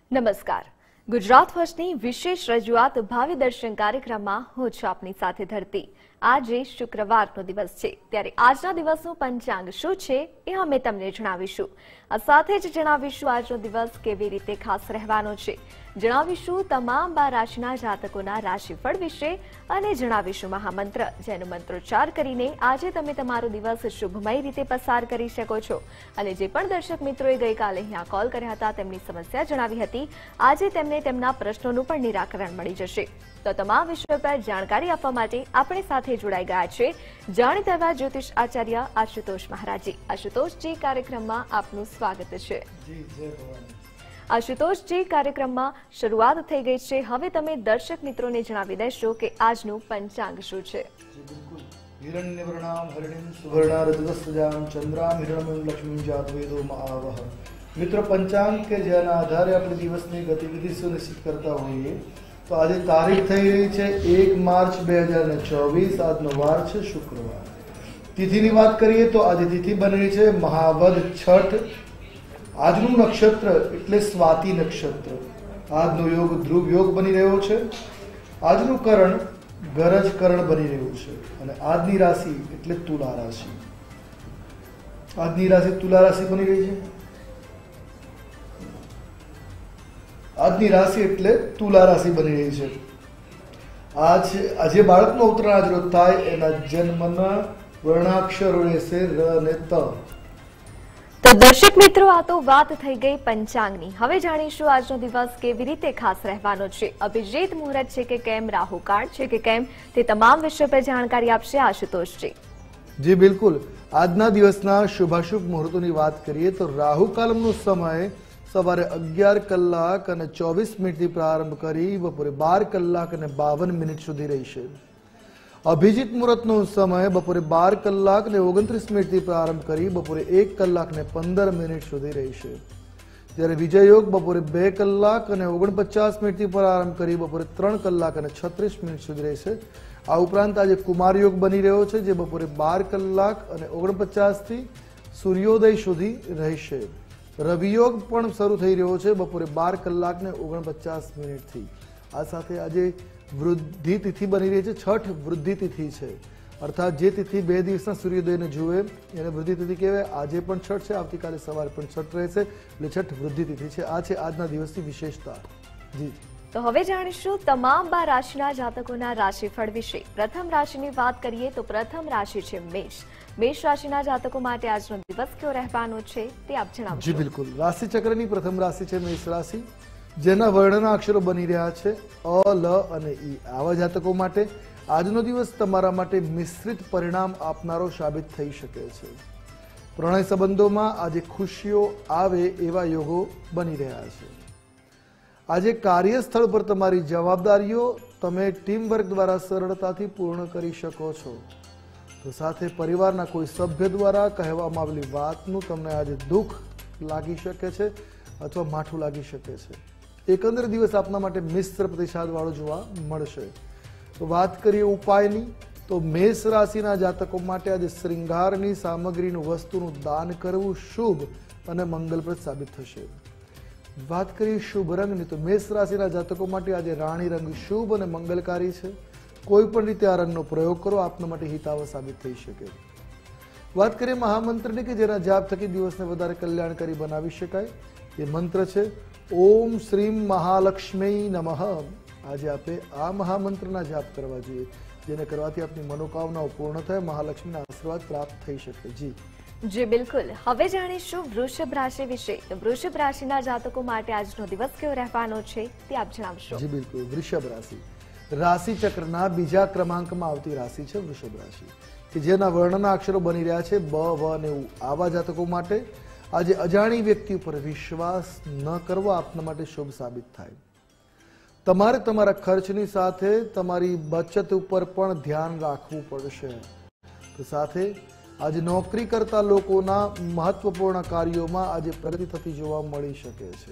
નમસ્કાર. ગુજરાત ફર્સ્ટની વિશેષ રજૂઆત ભાવિ દર્શન કાર્યક્રમમાં હું છું આપની સાથે ધરતી. આજે શુક્રવારનો દિવસ છે, ત્યારે આજના દિવસનું પંચાંગ શું છે એ અમે તમને જણાવીશું. આ સાથે જ જણાવીશું આજનો દિવસ કેવી રીતે ખાસ રહેવાનો છે, જણાવીશું તમામ 12 રાશિના જાતકોના રાશિફળ વિશે અને જણાવીશું મહામંત્ર, જેનો મંત્રોચ્ચાર કરીને આજે તમે તમારો દિવસ શુભમય રીતે પસાર કરી શકો છો. અને જે પણ દર્શક મિત્રોએ ગઈકાલે અહીંયા કોલ કર્યા હતા, તેમની સમસ્યા જણાવી હતી, આજે તેમને તેમના પ્રશ્નોનું પણ નિરાકરણ મળી જશે. તો તમામ વિષયો પર જાણકારી આપવા માટે આપણે સાથે જોડાઈ ગયા છે જાણીતા એવા જ્યોતિષ આચાર્ય આશુતોષ મહારાજી. આશુતોષજી, કાર્યક્રમમાં આપનું સ્વાગત છે. આશુતોષજી, કાર્યક્રમમાં શરૂઆત થઈ ગઈ છે. હવે તમે દર્શક મિત્રોને જણાવી દેશો કે આજનું પંચાંગ શું છે. હિરણ્યવર્ણામ હરિણીમ સુવર્ણારજવસ્તજામ ચંદ્રામ હિરણ્યમ લક્ષ્મીમ જાતવેદો મહાવહ. મિત્ર, પંચાંગ કે જેના આધારે આપણે દિવસની ગતિવિધિ સુનિશ્ચિત કરતા હોઈએ, તો આજે તારીખ થઈ રહી છે 1 માર્ચ 2024. આજનો વાર છે શુક્રવાર. તિથિની વાત કરીએ તો આજે તિથિ બની છે મહાવદ છઠ. આજનું નક્ષત્ર એટલે સ્વાતિ નક્ષત્ર. આજનો યોગ ધ્રુવ યોગ બની રહ્યો છે. આજનું કરણ ગરજ કરણ બની રહ્યું છે. અને આજની રાશિ એટલે તુલા રાશિ. આજની રાશિ તુલા રાશિ બની રહી છે. આજની રાશિ એટલે તુલા રાશિ બની રહી છે. આજે બાળકનો ઉત્તરાયણ આજરોજ થાય, એના જન્મના વર્ણાક્ષરો રહેશે ર અને ત. તો દર્શક મિત્રો, આ તો વાત થઈ ગઈ પંચાંગની. હવે જાણીશું આજનો દિવસ કેવી રીતે ખાસ રહેવાનો છે, અભિજીત મુહૂર્ત છે કે કેમ, રાહુકાળ છે કે કેમ, તે તમામ વિષય પર જાણકારી આપશે આશુતોષજી. જી બિલકુલ. આજના દિવસના શુભાશુભ મુહૂર્તોની વાત કરીએ તો રાહુકાલમનો સમય સવારે 11 કલાક અને 24 મિનિટથી પ્રારંભ કરી બપોરે 12 કલાક અને 52 મિનિટ સુધી રહેશે. અભિજીત મુહૂર્તનો સમય બપોરે 12 કલાક અને 29 મિનિટથી પ્રારંભ કરી બપોરે 1 કલાક અને 15 મિનિટ સુધી રહેશે. જ્યારે વિજય યોગ બપોરે 2 કલાક અને 49 મિનિટથી પ્રારંભ કરી બપોરે 3 કલાક અને 36 મિનિટ સુધી રહેશે. આ ઉપરાંત આજે કુમાર યોગ બની રહ્યો છે, જે બપોરે 12 કલાક અને 49 થી સૂર્યોદય સુધી રહેશે. રવિ યોગ પણ શરૂ થઈ રહ્યો છે બપોરે 12 કલાક ને 49 મિનિટથી. આ સાથે આજે વૃદ્ધિ તિથિ બની રહી છે. છઠ વૃદ્ધિ તિથિ છે, અર્થાત જે તિથિ 2 દિવસના સૂર્યોદયને જુએ એને વૃદ્ધિ તિથિ કહેવાય. આજે પણ છઠ છે, આવતીકાલે સવારે પણ છઠ રહેશે, એટલે છઠ વૃદ્ધિ તિથિ છે. આ છે આજના દિવસની વિશેષતા. જી, તો હવે જાણીશું તમામ 12 રાશિના જાતકોના રાશિફળ વિશે. પ્રથમ રાશિની વાત કરીએ તો પ્રથમ રાશિ છે મેષ. મેષ રાશિના જાતકો માટે આજનો દિવસ કેવો રહેવાનો છે તે આપ જણાવશો. જી બિલકુલ. રાશિ ચક્રની પ્રથમ રાશિ છે મેષ રાશિ, જેના વર્ણના અક્ષરો બની રહ્યા છે અ, લ અને ઈ. આવા જાતકો માટે આજનો દિવસ તમારા માટે મિશ્રિત પરિણામ આપનારો સાબિત થઈ શકે છે. પ્રણય સંબંધોમાં આજે ખુશીઓ આવે એવા યોગો બની રહ્યા છે. આજે કાર્યસ્થળ પર તમારી જવાબદારીઓ તમે ટીમ વર્ક દ્વારા સરળતાથી પૂર્ણ કરી શકો છો. તો સાથે પરિવારના કોઈ સભ્ય દ્વારા કહેવામાં આવેલી વાતનું તમને આજે દુઃખ લાગી શકે છે અથવા માઠું લાગી શકે છે. એકંદરે દિવસ આપના માટે મિશ્ર પ્રતિસાદવાળો જોવા મળશે. તો વાત કરીએ ઉપાયની, તો મેષ રાશિના જાતકો માટે આજે શ્રૃંગારની સામગ્રીનું વસ્તુનું દાન કરવું શુભ અને મંગલપ્રદ સાબિત થશે. વાત કરીએ શુભ રંગની, તો મેષ રાશિના જાતકો માટે આજે રાણી રંગ શુભ અને મંગલકારી છે. કોઈ પણ રીતે આ રંગનો પ્રયોગ કરો, આપના માટે હિતાવહ સાબિત થઈ શકે. વાત કરીએ મહામંત્રની કે જેના જાપ થકી દિવસને વધારે કલ્યાણકારી બનાવી શકાય. એ મંત્ર છે ઓમ શ્રીમ મહાલક્ષ્મી નમઃ. આજે આપે આ મહામંત્રના જાપ કરવા જોઈએ, જેને કરવાથી આપની મનોકામનાઓ પૂર્ણ થાય, મહાલક્ષ્મીના આશીર્વાદ પ્રાપ્ત થઈ શકે. જી જી બિલકુલ. હવે જાણીશું વૃષભ રાશિ વિશે. તો વૃષભ રાશિના જાતકો માટે આજનો દિવસ કેવો રહેવાનો છે તે આપ જણાવશો. જી બિલકુલ. વૃષભ રાશિ રાશિ ચક્રના બીજા ક્રમાંકમાં આવતી રાશિ છે વૃષભ રાશિ, કે જેના વર્ણના અક્ષરો બની રહ્યા છે બ, વ અને ઉ. આવા જાતકો માટે આજે અજાણી વ્યક્તિ ઉપર વિશ્વાસ ન કરવો આપના માટે શુભ સાબિત થાય. તમારે તમારા ખર્ચની સાથે તમારી બચત ઉપર પણ ધ્યાન રાખવું પડશે. તો સાથે આજે નોકરી કરતા લોકોના મહત્વપૂર્ણ કાર્યોમાં આજે પ્રગતિ થતી જોવા મળી શકે છે.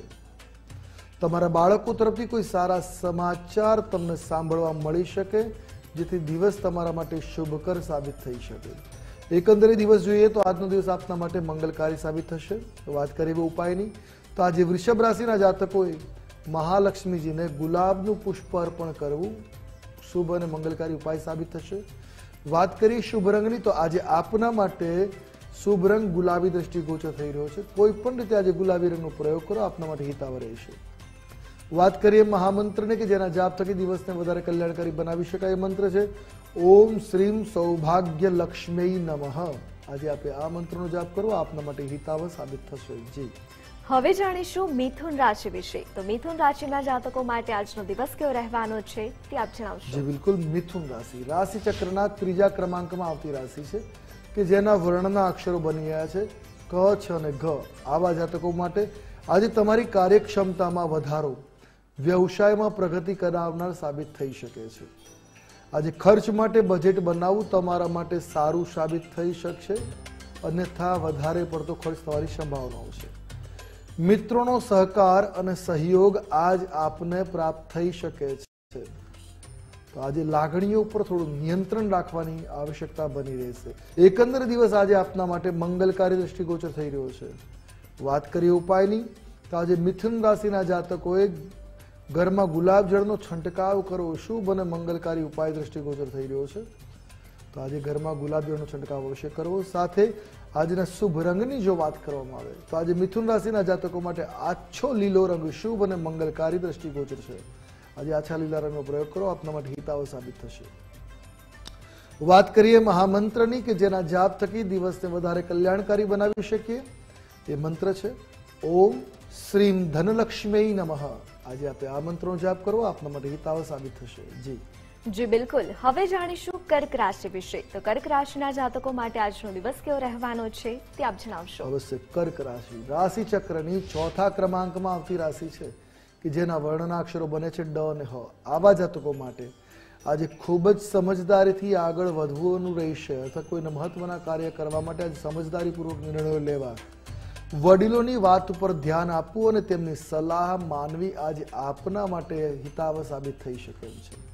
તમારા બાળકો તરફથી કોઈ સારા સમાચાર તમને સાંભળવા મળી શકે, જેથી દિવસ તમારા માટે શુભકર સાબિત થઈ શકે. એકંદરે દિવસ જોઈએ તો આજનો દિવસ આપના માટે મંગલકારી સાબિત થશે. વાત કરીએ ઉપાયની, તો આજે વૃષભ રાશિના જાતકોએ મહાલક્ષ્મીજીને ગુલાબનું પુષ્પ અર્પણ કરવું શુભ અને મંગલકારી ઉપાય સાબિત થશે. વાત કરીએ શુભ રંગની, તો આજે આપના માટે શુભ રંગ ગુલાબી દ્રષ્ટિગોચર થઈ રહ્યો છે. કોઈ પણ રીતે આજે ગુલાબી રંગનો પ્રયોગ કરો, આપના માટે હિતાવ રહેશે. વાત કરીએ મહામંત્રને કે જેના જાપ થકી દિવસને વધારે કલ્યાણકારી બનાવી શકાય. મંત્ર છે ઓમ શ્રીમ સૌભાગ્ય લક્ષ્મી નમઃ. આજે આપે આ મંત્રનો જાપ કરો, આપના માટે હિતાવ સાબિત થશે. જી, હવે જાણીશું મિથુન રાશિ વિશે. તો મિથુન રાશિના જાતકો માટે આજનો દિવસ કેવો રહેવાનો છે તે આપ જણાવશો. જી બિલકુલ. મિથુન રાશિ રાશિ ચક્રના 3જા ક્રમાંકમાં આવતી રાશિ છે કે જેના વર્ણના અક્ષરો બની રહ્યા છે ક, છ અને ઘ. આવા જાતકો માટે આજે તમારી કાર્યક્ષમતામાં વધારો, વ્યવસાયમાં પ્રગતિ કરાવનાર સાબિત થઈ શકે છે. આજે ખર્ચ માટે બજેટ બનાવવું તમારા માટે સારું સાબિત થઈ શકશે, અન્યથા વધારે પડતો ખર્ચ થવાની સંભાવનાઓ છે. મિત્રોનો સહકાર અને સહયોગ આજ આપને પ્રાપ્ત થઈ શકે છે. તો આજે લાગણીઓ ઉપર થોડું નિયંત્રણ રાખવાની આવશ્યકતા બની રહેશે. એકંદર દિવસ આજે આપના માટે મંગલકારી દ્રષ્ટિગોચર થઈ રહ્યો છે. વાત કરીએ ઉપાયની, તો આજે મિથુન રાશિના જાતકોએ ઘરમાં ગુલાબ જળનો છંટકાવ કરવો શુભ અને મંગલકારી ઉપાય દ્રષ્ટિગોચર થઈ રહ્યો છે. તો આજે ઘરમાં ગુલાબ જળનો છંટકાવ અવશ્ય કરવો. સાથે આજના શુભ રંગની જો વાત કરવામાં આવે તો આજે મિથુન રાશિના જાતકો માટે આછો લીલો રંગ શુભ અને મંગલકારી દ્રષ્ટિગોચર છે. આજે આછા લીલા રંગનો પ્રયોગ કરો, આપના માટે હિતાવ સાબિત થશે. વાત કરીએ મહામંત્રની કે જેના જાપ થકી દિવસને વધારે કલ્યાણકારી બનાવી શકીએ. એ મંત્ર છે ઓમ શ્રીમ ધનલક્ષ્મી નમઃ. આજે આપે આ મંત્રનો જાપ કરો, આપના માટે હિતાવ સાબિત થશે. જી, જી બિલકુલ. હવે જાણીશું કર્ક રાશિ વિશે. તો કર્ક રાશિના જાતકો માટે આજનો દિવસ કેવો રહેવાનો છે તે આપ જણાવશો. અવશ્ય. કર્ક રાશિ રાશિ ચક્રની 4થા ક્રમાંકમાં આવતી રાશિ છે કે જેના વર્ણના અક્ષરો બને છે ડ અને હ. આવા જાતકો માટે આજે ખૂબ જ સમજદારીથી આગળ વધવાનું રહેશે, અથવા કોઈને મહત્વના કાર્ય કરવા માટે આજે સમજદારીપૂર્વક નિર્ણયો લેવા, વડીલોની વાત ઉપર ધ્યાન આપવું અને તેમની સલાહ માનવી આજે આપના માટે હિતાવ સાબિત થઈ શકે એમ છે.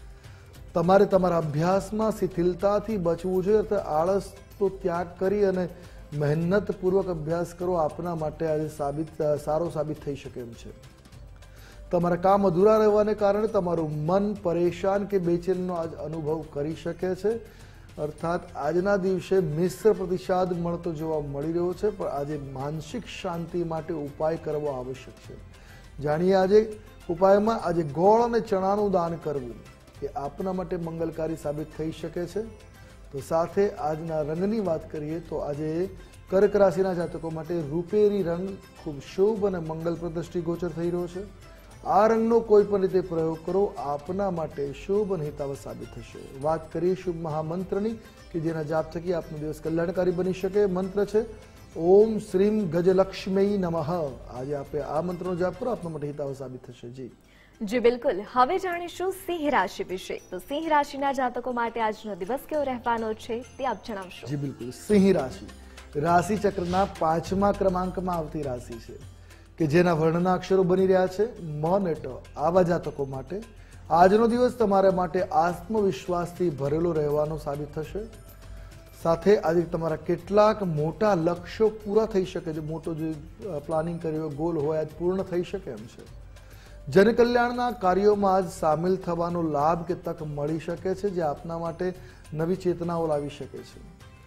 તમારે તમારા અભ્યાસમાં શિથિલતાથી બચવું જોઈએ, અથવા આળસ તો ત્યાગ કરી અને મહેનતપૂર્વક અભ્યાસ કરો, આપના માટે આજે સારો સાબિત થઈ શકે એમ છે. તમારા કામ અધૂરા રહેવાને કારણે તમારું મન પરેશાન કે બેચેનનો આજ અનુભવ કરી શકે છે. અર્થાત આજના દિવસે મિશ્ર પ્રતિસાદ મળતો જોવા મળી રહ્યો છે, પણ આજે માનસિક શાંતિ માટે ઉપાય કરવો આવશ્યક છે. જાણીએ આજે ઉપાયમાં. આજે ગોળ અને ચણાનું દાન કરવું એ આપના માટે મંગલકારી સાબિત થઈ શકે છે. તો સાથે આજના રંગની વાત કરીએ તો આજે કર્ક રાશિના જાતકો માટે રૂપેરી રંગ ખૂબ શુભ અને મંગલપ્રદ દ્રષ્ટિગોચર થઈ રહ્યો છે. આ રંગનો કોઈ પણ રીતે પ્રયોગ કરો, આપના માટે શુભ અને હિતાવ સાબિત થશે. વાત કરીએ શુભ મહામંત્રની કે જેના જાપ થકી આપનો દિવસ કલ્યાણકારી બની શકે. મંત્ર છે ઓમ શ્રીમ ગજલક્ષ્મી નમઃ. આજે આપે આ મંત્રનો જાપ કરો, આપના માટે હિતાવ સાબિત થશે. જી, જી બિલકુલ. હવે જાણીશું સિંહ રાશિ વિશે. તો સિંહ રાશિના જાતકો માટે આજનો દિવસ કેવો રહેવાનો છે તે આપ જણાવશો. જી બિલકુલ. સિંહ રાશિ રાશિ ચક્રના 5મા ક્રમાંકમાં આવતી રાશિ છે કે જેના વર્ણના અક્ષરો બની રહ્યા છે મ અને ટ. આવા જાતકો માટે આજનો દિવસ તમારા માટે આત્મવિશ્વાસથી ભરેલો રહેવાનો સાબિત થશે. સાથે આજે તમારા કેટલાક મોટા લક્ષ્યો પૂરા થઈ શકે છે. મોટો જે પ્લાનિંગ કર્યો ગોલ હોય આજ પૂર્ણ થઈ શકે એમ છે. જનકલ્યાણના કાર્યોમાં આજ સામેલ થવાનો લાભ કે તક મળી શકે છે, જે આપના માટે નવી ચેતનાઓ લાવી શકે છે.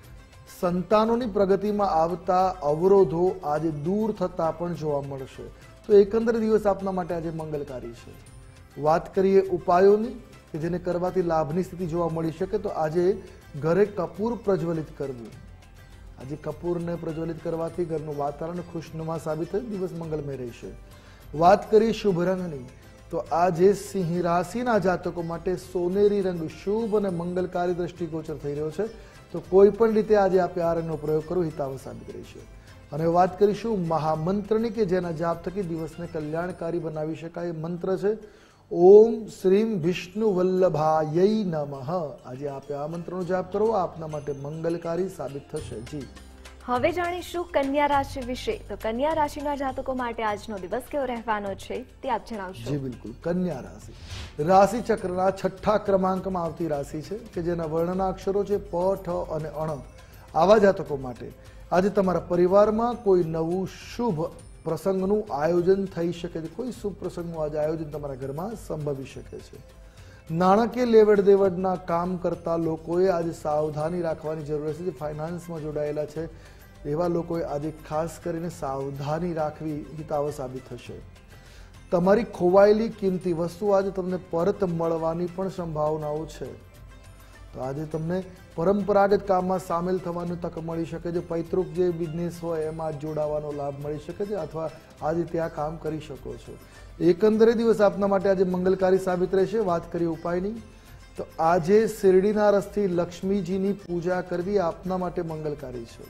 સંતાનોની પ્રગતિમાં આવતા અવરોધો આજે દૂર થતા પણ જોવા મળશે. તો એકંદર દિવસ આપના માટે આજે મંગલકારી છે. વાત કરીએ ઉપાયોની કે જેને કરવાથી લાભની સ્થિતિ જોવા મળી શકે, તો આજે ઘરે કપૂર પ્રજ્વલિત કરવું. આજે કપૂરને પ્રજ્વલિત કરવાથી ઘરનું વાતાવરણ ખુશનુમા સાબિત થઈ દિવસ મંગલમય રહેશે. વાત કરીએ શુભ રંગની, તો આજે સિંહ રાશિના જાતકો માટે સોનેરી રંગ શુભ અને મંગલકારી દ્રષ્ટિગોચર થઈ રહ્યો છે. તો કોઈ પણ રીતે આજે આપણે આ રંગનો પ્રયોગ કરવો હિતાવ સાબિત રહેશે. અને વાત કરીશું મહામંત્રની કે જેના જાપ થકી દિવસને કલ્યાણકારી બનાવી શકાય. મંત્ર છે ઓમ શ્રીમ વિષ્ણુ વલ્લભાય નમઃ. આજે આપે આ મંત્રનો જાપ કરો, આપના માટે મંગલકારી સાબિત થશે. જી, હવે જાણીશું કન્યા રાશિ વિશે. તો કન્યા રાશિના જાતકો માટે આજનો દિવસ કેવો રહેવાનો છે તે આપ જણાવશો. જી બિલકુલ. કન્યા રાશિ રાશિ ચક્રના 6ઠા ક્રમાંકમાં આવતી રાશિ છે કે જેના વર્ણના અક્ષરો છે પ, ઠ અને અણ. આવા જાતકો માટે આજે તમારા પરિવારમાં કોઈ નવું શુભ પ્રસંગનું આયોજન થઈ શકે છે, કોઈ શુભ પ્રસંગનું આજે આયોજન તમારા ઘરમાં સંભવી શકે છે। નાણાકીય લેવડ દેવડના કામ કરતા લોકોએ આજે સાવધાની રાખવાની જરૂર છે। જે ફાઇનાન્સમાં જોડાયેલા છે એવા લોકોએ આજે ખાસ કરીને સાવધાની રાખવી હિતાવહ સાબિત થશે। તમારી ખોવાયેલી કિંમતી વસ્તુ આજે તમને પરત મળવાની પણ સંભાવનાઓ છે। તો આજે તમને પરંપરાગત કામમાં સામેલ થવાની તક મળી શકે છે। પૈતૃક જે બિઝનેસ હોય એમાં જોડાવાનો લાભ મળી શકે છે અથવા આજે ત્યાં કામ કરી શકો છો। એકંદરે દિવસ આપના માટે આજે મંગલકારી સાબિત રહેશે। વાત કરીએ ઉપાયની, તો આજે શેરડીના રસથી લક્ષ્મીજીની પૂજા કરવી આપના માટે મંગલકારી છે।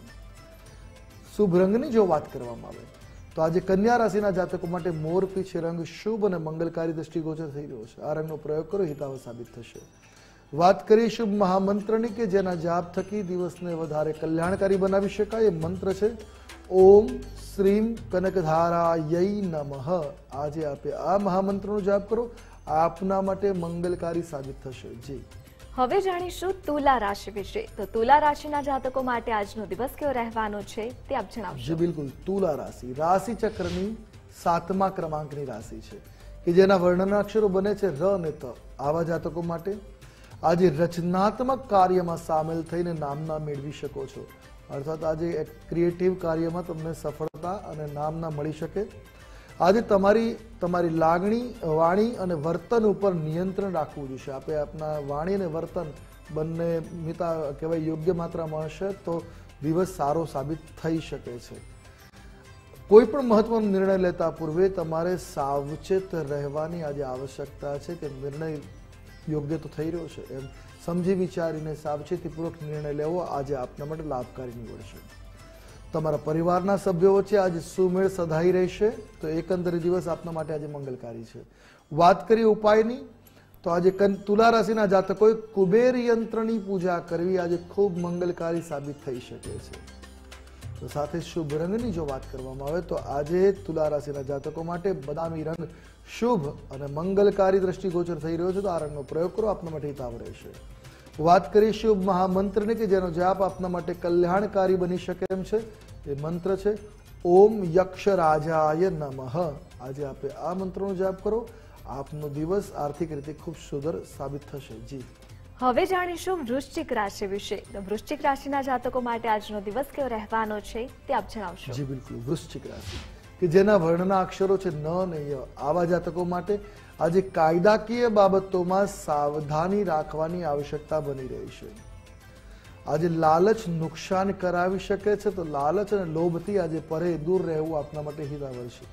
શુભ રંગની જો વાત કરવામાં આવે તો આજે કન્યા રાશિના જાતકો માટે મોરપીંછ રંગ શુભ અને મંગલકારી દ્રષ્ટિગોચર થઈ રહ્યો છે। આ રંગનો પ્રયોગ કરો, હિતાવહ સાબિત થશે। વાત કરીએ શુભ મહામંત્રની કે જેના જાપ થકી દિવસને વધારે કલ્યાણકારી બનાવી શકાય। એ મંત્ર છે ઓમ શ્રીમ કનકધારાય નમઃ। આજે આપે આ મહામંત્રનો જાપ કરો, આપના માટે મંગલકારી સાબિત થશે। જી, હવે જાણીશું તુલા રાશિ વિશે। તો તુલા રાશિના જાતકો માટે આજનો દિવસ કેવો રહેવાનો છે તે આપ જણાવશો। જી બિલકુલ, તુલા રાશિ રાશિ ચક્રની 7મા ક્રમાંકની રાશિ છે કે જેના વર્ણના અક્ષરો બને છે ર અને ત। આવા જાતકો માટે આજે રચનાત્મક કાર્યમાં સામેલ થઈને નામના મેળવી શકો છો, અર્થાત આજે ક્રિએટિવ કાર્યમાં તમને સફળતા અને નામના મળી શકે। આજે તમારી લાગણી, વાણી અને વર્તન ઉપર નિયંત્રણ રાખવું જોઈશે। આપણે આપના વાણી અને વર્તન બંને કહેવાય યોગ્ય માત્રામાં હશે તો દિવસ સારો સાબિત થઈ શકે છે। કોઈ પણ મહત્વનો નિર્ણય લેતા પૂર્વે તમારે સાવચેત રહેવાની આજે આવશ્યકતા છે કે નિર્ણય યોગ્ય તો થઈ રહ્યો છે એમ સમજી વિચારીને સાવચેતીપૂર્વક નિર્ણય લેવો આજે આપના માટે લાભકારી નીવડશે। તમારા પરિવારના સભ્યો વચ્ચે આજે સુમેળ સધાઈ રહેશે, તો એકંદરે દિવસ આપના માટે આજે મંગલકારી છે। વાત કરીએ ઉપાયની, તો આજે તુલા રાશિના જાતકોએ કુબેર યંત્રની પૂજા કરવી આજે ખૂબ મંગલકારી સાબિત થઈ શકે છે। તો સાથે શુભ રંગની જો વાત કરવામાં આવે તો આજે તુલા રાશિના જાતકો માટે બદામી રંગ શુભ અને મંગલકારી દ્રષ્ટિગોચર થઈ રહ્યો છે, તો આ રંગનો પ્રયોગ કરો, આપના માટે હિતાવ રહેશે। વાત કરીએ શુભ મહામંત્રની કે જેનો જાપ આપના માટે કલ્યાણકારી બની શકે એમ છે। એ મંત્ર છે ઓમ યક્ષરાજાય નમઃ। આજે આપે આ મંત્રનો જાપ કરો, આપનો દિવસ આર્થિક રીતે ખૂબ સુંદર સાબિત થશે। જી, હવે જાણીશું વૃશ્ચિક રાશિ વિશે। તો વૃશ્ચિક રાશિના જાતકો માટે આજનો દિવસ કેવો રહેવાનો છે તે આપ જણાવશો। જી બિલકુલ, વૃશ્ચિક રાશિ કે જેના વર્ણના અક્ષરો છે ન અને ય, આવા જાતકો માટે આજે કાયદાકીય બાબતોમાં સાવધાની રાખવાની આવશ્યકતા બની રહી છે। આજે લાલચ નુકસાન કરાવી શકે છે, તો લાલચ અને લોભથી આજે પરે દૂર રહેવું આપના માટે હિતાવહ છે।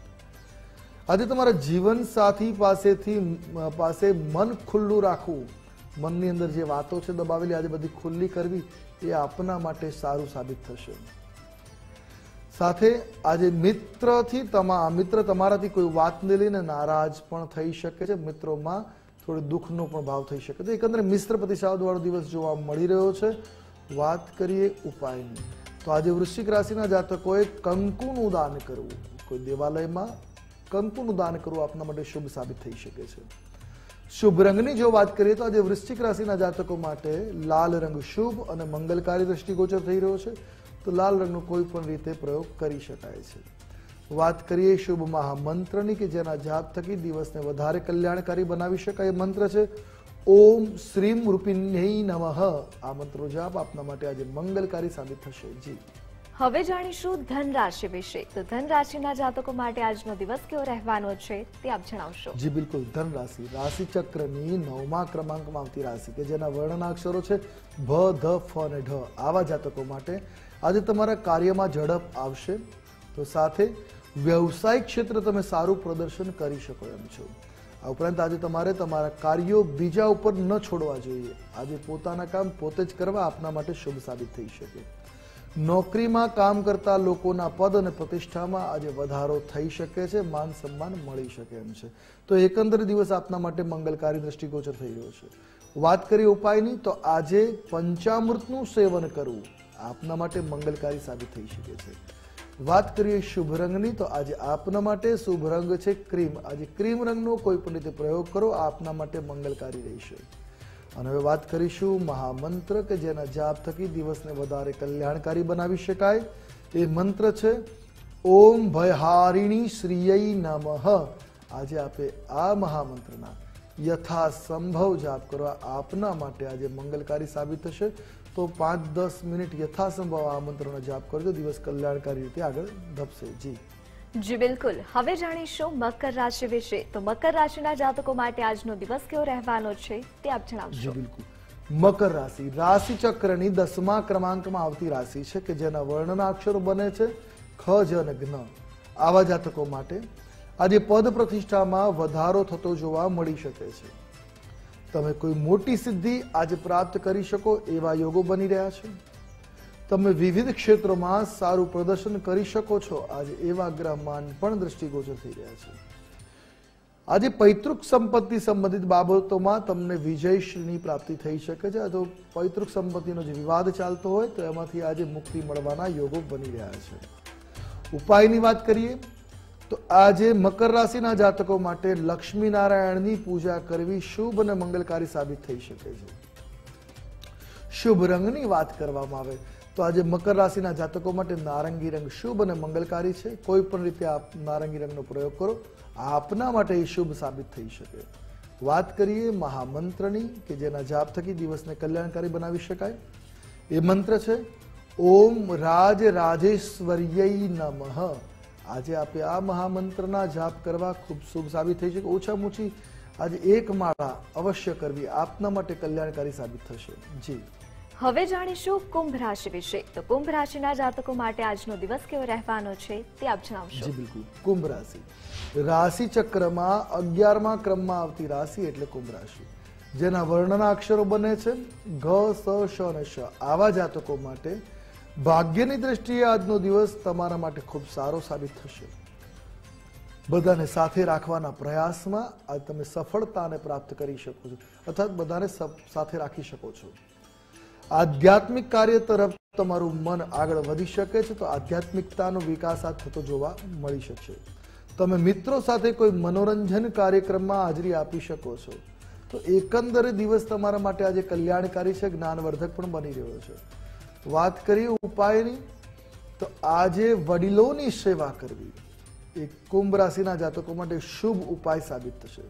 આજે તમારા જીવન સાથી પાસે મન ખુલ્લું રાખવું, મનની અંદર જે વાતો છે દબાવેલી આજે બધી ખુલ્લી કરવી એ આપના માટે સારું સાબિત થશે। સાથે આજે મિત્ર તમારાથી કોઈ વાતને લઈને નારાજ પણ થઈ શકે છે, મિત્રોમાં થોડી દુઃખનો પણ ભાવ થઈ શકે છે। એકંદરે મિશ્ર પ્રતિસાદ વાળો દિવસ જોવા મળી રહ્યો છે। વાત કરીએ ઉપાયની, તો આજે વૃશ્ચિક રાશિના જાતકોએ કંકુનું દાન કરવું, કોઈ દેવાલયમાં કંકુનું દાન કરવું આપના માટે શુભ સાબિત થઈ શકે છે। શુભ રંગની જો વાત કરીએ તો આજે વૃશ્ચિક રાશિના જાતકો માટે લાલ રંગ શુભ અને મંગલકારી દ્રષ્ટિગોચર થઈ રહ્યો છે, તો લાલ રંગનો કોઈ પણ રીતે પ્રયોગ કરી શકાય છે। વાત કરીએ શુભ મહામંત્રની કે જેના જાપ થકી દિવસને વધારે કલ્યાણકારી બનાવી શકાય। મંત્ર છે ઓમ શ્રીમ રૂપિણ્યૈ નમઃ। આ મંત્રનો જાપ આપના માટે આજે મંગલકારી સાબિત થશે। જી, હવે જાણીશું ધન રાશિ વિશે। તો ધન રાશિના જાતકો માટે આજનો દિવસ કેવો રહેવાનો છે તે આપ જણાવશો। જી બિલકુલ, ધન રાશિ રાશિ ચક્રની 9મા ક્રમાંકમાં આવતી રાશિ કે જેના વર્ણના અક્ષરો છે ભ, ધ, ફ અને ઢ। આવા જાતકો માટે આજે તમારા કાર્યમાં ઝડપ આવશે, તો સાથે વ્યવસાયિક ક્ષેત્ર તમે સારું પ્રદર્શન કરી શકો એમ છો। આ ઉપરાંત આજે તમારે તમારા કાર્યો બીજા ઉપર ન છોડવા જોઈએ। આજે પોતાના કામ પોતે જ કરવા આપના માટે શુભ સાબિત થઈ શકે। નોકરીમાં કામ કરતા લોકોના પદ અને પ્રતિષ્ઠામાં આજે વધારો થઈ શકે છે, માન સન્માન મળી શકે એમ છે, તો એકંદર દિવસ આપના માટે મંગલકારી દ્રષ્ટિગોચર થઈ રહ્યો છે। વાત કરીએ ઉપાયની, તો આજે પંચામૃતનું સેવન કરવું આપના માટે મંગલકારી સાબિત થઈ શકે છે। વાત કરીએ શુભ રંગની, તો આજે આપના માટે શુભ રંગ છે ક્રીમ। આજે ક્રીમ રંગનો કોઈ પણ રીતે પ્રયોગ કરો, આપના માટે મંગલકારી રહેશે। અને હવે વાત કરીશું મહામંત્ર કે જેના જાપ થકી દિવસને વધારે કલ્યાણકારી બનાવી શકાય। એ મંત્ર છે ઓમ ભયહારિણી શ્રીયૈ નમઃ આજે આપે આ મહામંત્રના યથાસંભવ જાપ કરવા આપના માટે આજે મંગલકારી સાબિત થશે. તો 5-10 મિનિટ યથાસંભવ આ મંત્રનો જાપ કરજો, દિવસ કલ્યાણકારી રીતે આગળ ધપશે. જી બિલકુલ. હવે જાણીશું મકર રાશિ વિશે. તો મકર રાશિના જાતકો માટે આજનો દિવસ કેવો રહેવાનો છે તે આપ જણાવશો. બિલકુલ. મકર રાશિ રાશિ ચક્રની 10મા ક્રમાંકમાં આવતી રાશિ છે કે જેના વર્ણના અક્ષરો બને છે ખ, જ અને જ્ઞ. આવા જાતકો માટે આજે પદ પ્રતિષ્ઠામાં વધારો થતો જોવા મળી શકે છે. તમે કોઈ મોટી સિદ્ધિ આજે પ્રાપ્ત કરી શકો એવા યોગો બની રહ્યા છે. તમે વિવિધ ક્ષેત્રોમાં સારું પ્રદર્શન કરી શકો છો આજે એવા ગ્રહમાન પણ દ્રષ્ટિગોચર થઈ રહ્યા છે. આજે પૈતૃક સંપત્તિ સંબંધિત બાબતોમાં તમને વિજયશ્રીની પ્રાપ્તિ થઈ શકે છે. તો પૈતૃક સંપત્તિનો જે વિવાદ ચાલતો હોય તો એમાંથી આજે મુક્તિ મળવાના યોગો બની રહ્યા છે. ઉપાયની વાત કરીએ તો આજે મકર રાશિના જાતકો માટે લક્ષ્મી નારાયણની પૂજા કરવી શુભ અને મંગલકારી સાબિત થઈ શકે છે. શુભ રંગની વાત કરવામાં આવે તો આજે મકર રાશિના જાતકો માટે નારંગી રંગ શુભ અને મંગલકારી છે. કોઈ પણ રીતે આપ નારંગી રંગનો પ્રયોગ કરો, આપના માટે એ શુભ સાબિત થઈ શકે. વાત કરીએ મહામંત્રની કે જેના જાપ થકી દિવસને કલ્યાણકારી બનાવી શકાય. એ મંત્ર છે ઓમ રાજ રાજેશ્વર્યૈ નમઃ. આજે આપે આ મહામંત્રના જાપ કરવા ખૂબ શુભ સાબિત થઈ શકે. ઓછામાં ઓછી આજે એક માળા અવશ્ય કરવી આપના માટે કલ્યાણકારી સાબિત થશે. જી. હવે જાણીશું કુંભ રાશિ વિશે. તો કુંભ રાશિના જાતકો માટે આજનો દિવસ કેવો રહેવાનો છે તે આપ જણાવશો. જી બિલકુલ. કુંભ રાશિ રાશિ ચક્રમાં 11મા ક્રમમાં આવતી રાશિ એટલે કુંભ રાશિ, જેના વર્ણના અક્ષરો બને છે ઘ, સ, શ અને શ. આવા જાતકો માટે ભાગ્યની દ્રષ્ટિએ આજનો દિવસ તમારા માટે ખૂબ સારો સાબિત થશે. બધાને સાથે રાખવાના પ્રયાસમાં આજ તમે સફળતાને પ્રાપ્ત કરી શકો છો, અર્થાત બધાને સાથે રાખી શકો છો. આધ્યાત્મિક કાર્ય તરફ તમારું મન આગળ વધી શકે છે. તો આધ્યાત્મિકતાનો વિકાસ આ થતો જોવા મળી શકશે. તમે મિત્રો સાથે કોઈ મનોરંજન કાર્યક્રમમાં હાજરી આપી શકો છો. તો એકંદરે દિવસ તમારા માટે આજે કલ્યાણકારી છે, જ્ઞાનવર્ધક પણ બની રહ્યો છે. વાત કરીએ ઉપાયની તો આજે વડીલોની સેવા કરવી એ કુંભ રાશિના જાતકો માટે શુભ ઉપાય સાબિત થશે.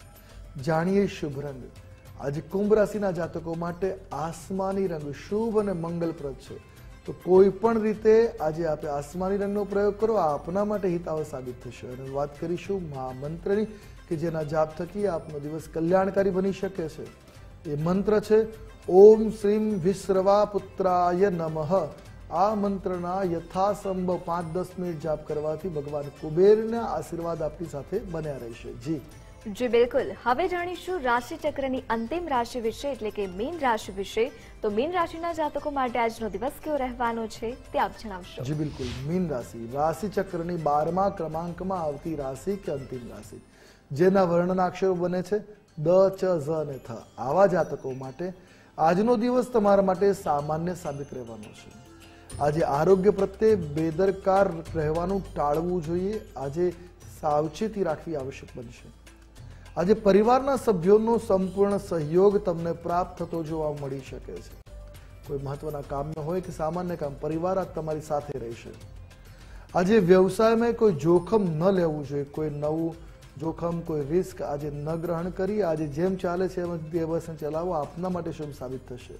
જાણીએ શુભ રંગ. આજે કુંભ રાશિના જાતકો માટે આસમાની રંગ શુભ અને મંગલપ્રદ છે. તો કોઈ પણ રીતે આજે આપણે આસમાની રંગનો પ્રયોગ કરો, આપના માટે હિતાવ સાબિત થશે. અને વાત કરીશું મહામંત્રની કે જેના જાપ થકી આપનો દિવસ કલ્યાણકારી બની શકે છે. એ મંત્ર છે ઓમ શ્રીમ વિશ્રવા પુત્રાય નમઃ. આ મંત્રના યથાસંભવ 5-10 મિનિટ જાપ કરવાથી ભગવાન કુબેરના આશીર્વાદ આપની સાથે બન્યા રહેશે. જી. જી બિલકુલ. હવે જાણીશું રાશિ ચક્રની અંતિમ રાશિ વિશે એટલે કે મીન રાશિ વિશે. તો મીન રાશિના જાતકો માટે આજનો દિવસ કેવો રહેવાનો છે તે આપ જણાવશો. જી બિલકુલ. મીન રાશિ રાશિ ચક્રની 12મા ક્રમાંકમાં આવતી રાશિ કે અંતિમ રાશિ, જેના વર્ણના અક્ષરો બને છે દ, ચ, ઝ અને થ. આવા જાતકો માટે આજનો દિવસ તમારા માટે સામાન્ય સાબિત રહેવાનો છે. આજે આરોગ્ય પ્રત્યે બેદરકાર રહેવાનું ટાળવું જોઈએ. આજે સાવચેતી રાખવી આવશ્યક બનશે. આજે પરિવારના સભ્યોનો સંપૂર્ણ સહયોગ તમને પ્રાપ્ત થતો જોવા મળી શકે છે. કોઈ મહત્વના કામમાં હોય કે સામાન્ય કામ, પરિવાર આજ તમારી સાથે રહેશે. આજે વ્યવસાયમાં કોઈ જોખમ ન લેવું જોઈએ. કોઈ નવું જોખમ, કોઈ રિસ્ક આજે ન ગ્રહણ કરી આજે જેમ ચાલે છે એમ વ્યવસ્થા ચલાવો, આપના માટે શુભ સાબિત થશે.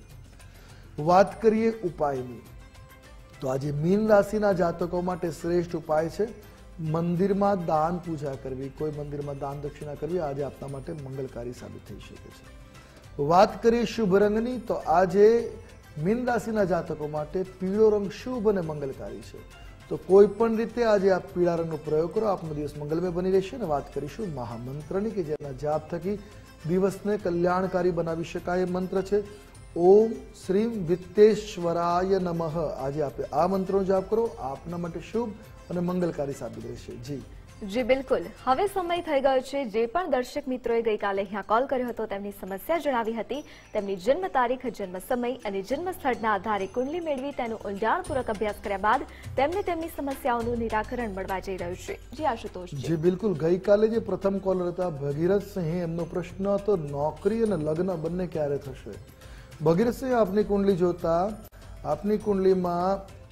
વાત કરીએ ઉપાયની તો આજે મીન રાશિના જાતકો માટે શ્રેષ્ઠ ઉપાય છે મંદિરમાં દાન પૂજા કરવી. કોઈ મંદિરમાં દાન દક્ષિણા કરવી આજે આપના માટે મંગલકારી સાબિત થઈ શકે છે. વાત કરીએ શુભ રંગની તો આજે મીન રાશિના જાતકો માટે પીળો રંગ શુભ અને મંગલકારી છે. તો કોઈ પણ રીતે આજે આપ પીળા રંગનો પ્રયોગ કરો, આપનો દિવસ મંગલમય બની રહેશે. અને વાત કરીશું મહામંત્રની કે જેના જાપ થકી દિવસને કલ્યાણકારી બનાવી શકાય. મંત્ર છે ઓમ શ્રીમ વિત્તેશ્વરાય નમઃ. આજે આપે આ મંત્રનો જાપ કરો, આપના માટે શુભ અને મંગલકારી સાબિત રહેશે. જી. જી બિલકુલ. હવે સમય થઈ ગયો છે. જે પણ દર્શક મિત્રોએ ગઈકાલે અહીંયા કોલ કર્યો હતો તેમની સમસ્યા જણાવી હતી, તેમની જન્મ તારીખ, જન્મ સમય અને જન્મ સ્થળના આધારે કુંડલી મેળવી તેનો ઊંડાણપૂર્વક અભ્યાસ કર્યા બાદ તેમને તેમની સમસ્યાઓનું નિરાકરણ મળવા જઈ રહ્યું છે. જી આશુતોષ. જી બિલકુલ. ગઈકાલે જે પ્રથમ કોલર હતા ભગીરથ સિંહ, એમનો પ્રશ્ન હતો નોકરી અને લગ્ન બંને ક્યારે થશે. ભગીરથ સિંહ, આપની કુંડલી જોતા આપની કુંડલીમાં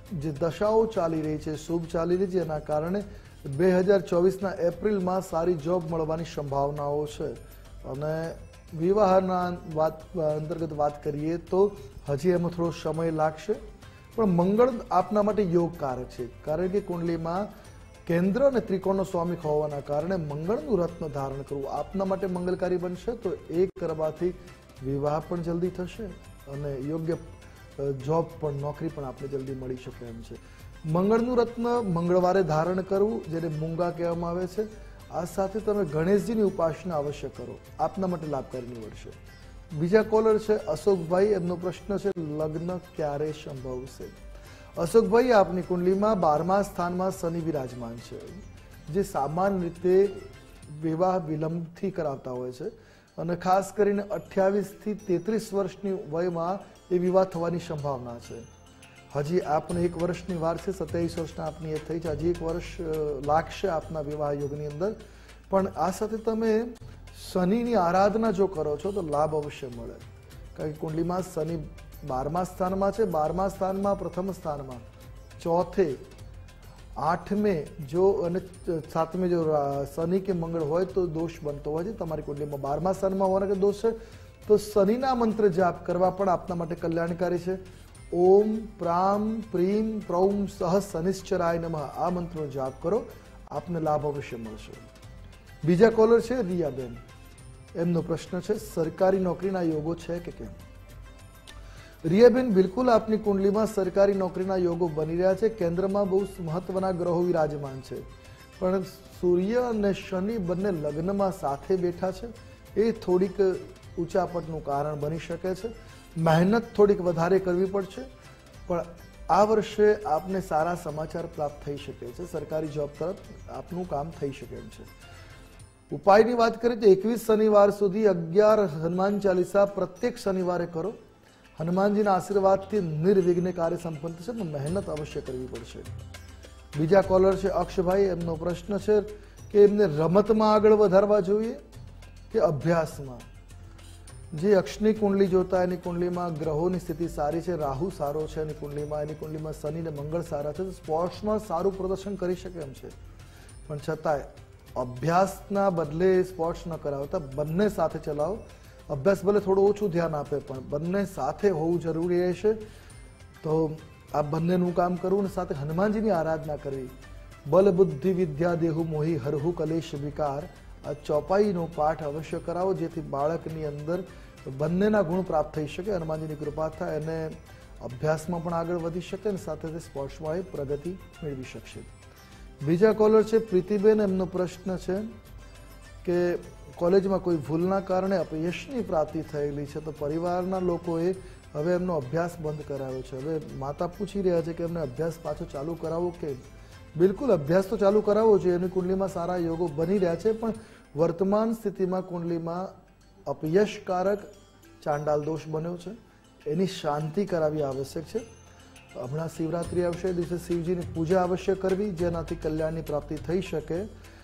જે દશાઓ ચાલી રહી છે, શુભ ચાલી રહી છે, એના કારણે 2024ના એપ્રિલમાં સારી જોબ મળવાની સંભાવનાઓ છે. અને વિવાહના અંતર્ગત વાત કરીએ તો હજી એમાં થોડો સમય લાગશે, પણ મંગળ આપના માટે યોગકારક છે. કારણ કે કુંડલીમાં કેન્દ્ર અને ત્રિકોણનો સ્વામી હોવાના કારણે મંગળનું રત્ન ધારણ કરવું આપના માટે મંગલકારી બનશે. તો એ કરવાથી વિવાહ પણ જલ્દી થશે અને યોગ્ય જોબ પણ, નોકરી પણ આપને જલ્દી મળી શકે એમ છે. મંગળનું રત્ન મંગળવારે ધારણ કરવું, જેને મૂંગા કહેવામાં આવે છે. આ સાથે તમે ગણેશજીની ઉપાસના અવશ્ય કરો, આપના માટે લાભકારી નીવડશે. બીજા કોલર છે અશોકભાઈ. એમનો પ્રશ્ન છે લગ્ન ક્યારે સંભવશે? અશોકભાઈ, આપની કુંડલીમાં 12મા સ્થાનમાં શનિ વિરાજમાન છે, જે સામાન્ય રીતે વિવાહ વિલંબથી કરાવતા હોય છે. અને ખાસ કરીને 28 થી 33 વર્ષની વયમાં એ વિવાહ થવાની સંભાવના છે. હજી આપને 1 વર્ષની વાર છે, 27 વર્ષના આપની એ થઈ છે, હજી 1 વર્ષ લાગશે આપના વિવાહ યોગની અંદર. પણ આ સાથે તમે શનિની આરાધના જો કરો છો તો લાભ અવશ્ય મળે. કારણ કે કુંડલીમાં શનિ 12મા સ્થાનમાં છે, 12મા સ્થાનમાં પ્રથમ સ્થાનમાં, ચોથે, 8મે જો અને 7મે જો શનિ કે મંગળ હોય તો દોષ બનતો હોય છે. તમારી કુંડલીમાં 12મા સ્થાનમાં હોવાના કે દોષ છે તો શનિના મંત્ર જાપ કરવા પણ આપના માટે કલ્યાણકારી છે. ઓમ પ્રામ પ્રીમ પ્રૌમ સહ શનિશ્ચરાય નમઃ, આ મંત્રનો જાપ કરો, આપને લાભ અવશ્ય મળશે. બીજા કોલર છે રિયાબેન. એમનો પ્રશ્ન છે સરકારી નોકરીના યોગો છે કે કેમ? રિયાબેન, બિલકુલ આપની કુંડલીમાં સરકારી નોકરીના યોગો બની રહ્યા છે. કેન્દ્રમાં બહુ મહત્વના ગ્રહો વિરાજમાન છે, પણ સૂર્ય અને શનિ બંને લગ્નમાં સાથે બેઠા છે. એ થોડીક ઉચાપટનું કારણ બની શકે છે. મહેનત થોડીક વધારે કરવી પડશે, પણ આ વર્ષે આપને સારા સમાચાર પ્રાપ્ત થઈ શકે છે. સરકારી જોબ તરફ આપનું કામ થઈ શકે એમ છે. ઉપાયની વાત કરીએ તો 21 શનિવાર સુધી 11 હનુમાન ચાલીસા પ્રત્યેક શનિવારે કરો. હનુમાનજીના આશીર્વાદથી નિર્વિઘ્ને કાર્ય સંપન્ન થશે, પણ મહેનત અવશ્ય કરવી પડશે. બીજા કોલર છે અક્ષભાઈ. એમનો પ્રશ્ન છે કે એમને રમતમાં આગળ વધારવા જોઈએ કે અભ્યાસમાં? જે અક્ષની કુંડલી જોતા એની કુંડલીમાં ગ્રહોની સ્થિતિ સારી છે. રાહુ સારો છે એની કુંડલીમાં, એની કુંડલીમાં શનિ અને મંગળ સારા છે, તો સ્પોર્ટ્સમાં સારું પ્રદર્શન કરી શકે એમ છે. પણ છતાંય અભ્યાસના બદલે સ્પોર્ટ્સ ન કરાવતા બંને સાથે ચલાવો. અભ્યાસ ભલે થોડું ઓછું ધ્યાન આપે, પણ બંને સાથે હોવું જરૂરી રહેશે. તો આ બંનેનું કામ કરવું અને સાથે હનુમાનજીની આરાધના કરવી. બલ બુદ્ધિ વિદ્યા દેહુ મોહી હરહુ કલેશ વિકાર, આ ચોપાઈનો પાઠ અવશ્ય કરાવો, જેથી બાળકની અંદર બંનેના ગુણ પ્રાપ્ત થઈ શકે, હનુમાનજીની કૃપા થાય અને અભ્યાસમાં પણ આગળ વધી શકે અને સાથે સાથે સ્પોર્ટ્સમાં એ પ્રગતિ મેળવી શકશે. બીજા કોલર છે પ્રીતિબેન. એમનો પ્રશ્ન છે કે કોલેજમાં કોઈ ભૂલના કારણે અપયશની પ્રાપ્તિ થયેલી છે, તો પરિવારના લોકોએ હવે એમનો અભ્યાસ બંધ કરાવ્યો છે. હવે માતા પૂછી રહ્યા છે કે એમને અભ્યાસ પાછો ચાલુ કરાવવો કે? બિલકુલ અભ્યાસ તો ચાલુ કરાવવો જોઈએ. એની કુંડલીમાં સારા યોગો બની રહ્યા છે, પણ વર્તમાન સ્થિતિમાં કુંડલીમાં અપયશકારક ચાંડાલ દોષ બન્યો છે, એની શાંતિ કરાવવી આવશ્યક છે. હમણાં શિવરાત્રી આવશે, દિવસે શિવજીની પૂજા અવશ્ય કરવી, જેનાથી કલ્યાણની પ્રાપ્તિ થઈ શકે.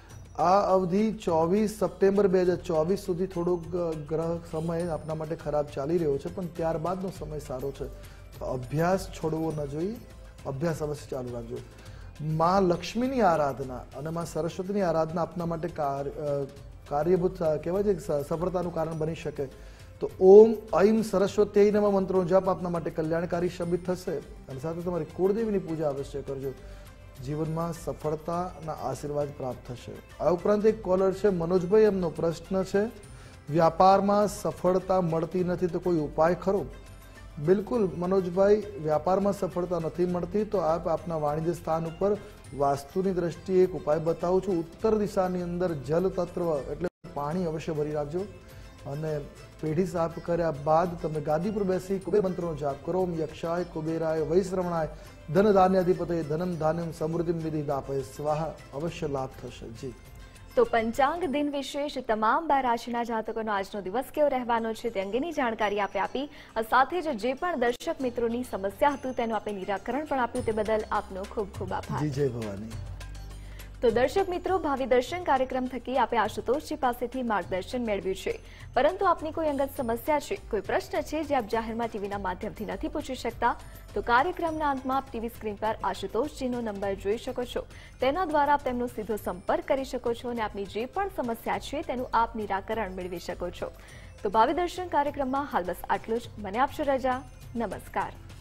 આ અવધિ 24 સપ્ટેમ્બર 2024 સુધી થોડોક ગ્રહ સમય આપના માટે ખરાબ ચાલી રહ્યો છે, પણ ત્યારબાદનો સમય સારો છે. તો અભ્યાસ છોડવો ન જોઈએ, અભ્યાસ અવશ્ય ચાલુ રાખજો. માં લક્ષ્મીની આરાધના અને માં સરસ્વતીની આરાધના આપના માટે કાર્યભૂત કહેવાય છે, સફળતાનું કારણ બની શકે. તો ઓમ ઐમ સરસ્વતી નમઃ મંત્રનો જપ આપના માટે કલ્યાણકારી સાબિત થશે. અને સાથે તમારી કુળદેવીની પૂજા અવશ્ય કરજો. જીવનમાં સફળતાના આશીર્વાદ પ્રાપ્ત થશે. આ ઉપરાંત એક કોલર છે મનોજભાઈ. એમનો પ્રશ્ન છે વ્યાપારમાં સફળતા મળતી નથી તો કોઈ ઉપાય ખરો? બિલકુલ મનોજભાઈ, વ્યાપારમાં સફળતા નથી મળતી તો આપ આપના વાણિજ્ય સ્થાન ઉપર વાસ્તુની દ્રષ્ટિએ એક ઉપાય બતાવું છું. ઉત્તર દિશાની અંદર જલ તત્વ એટલે પાણી અવશ્ય ભરી રાખજો અને પેઢી સાફ કર્યા બાદ તમે ગાદી પર બેસી કુબેર મંત્રનો જાપ કરો. ઓમ યક્ષાય કુબેરાય વૈશ્રવણાય ધન ધાન્યાધિપતય ધનમ ધાન્યમ સમૃદ્ધિમ વિદિદાપય સ્વાહા. અવશ્ય લાભ થશે. જી, તો પંચાંગ દિન વિશેષ તમામ 12 રાશિના જાતકોનો આજનો દિવસ કેવો રહેવાનો છે તે અંગેની જાણકારી આપી. સાથે જ જે પણ દર્શક મિત્રોની સમસ્યા હતું તેનું આપણે નિરાકરણ પણ આપ્યું, તે બદલ આપનો ખૂબ ખૂબ આભાર. જી, જય ભવાની. તો દર્શક મિત્રો, ભાવિ દર્શન કાર્યક્રમ થકી આપે આશુતોષજી પાસેથી માર્ગદર્શન મેળવ્યું છે, પરંતુ આપની કોઈ અંગત સમસ્યા છે, કોઈ પ્રશ્ન છે જે આપ જાહેરમાં ટીવીના માધ્યમથી નથી પૂછી શકતા, તો કાર્યક્રમના અંતમાં આપ ટીવી સ્ક્રીન પર આશુતોષજીનો નંબર જોઈ શકો છો. તેના દ્વારા આપ તેમનો સીધો સંપર્ક કરી શકો છો અને આપની જે પણ સમસ્યા છે તેનું આપ નિરાકરણ મેળવી શકો છો. તો ભાવિ દર્શન કાર્યક્રમમાં હાલ બસ આટલું જ. મને આપશો રજા. નમસ્કાર.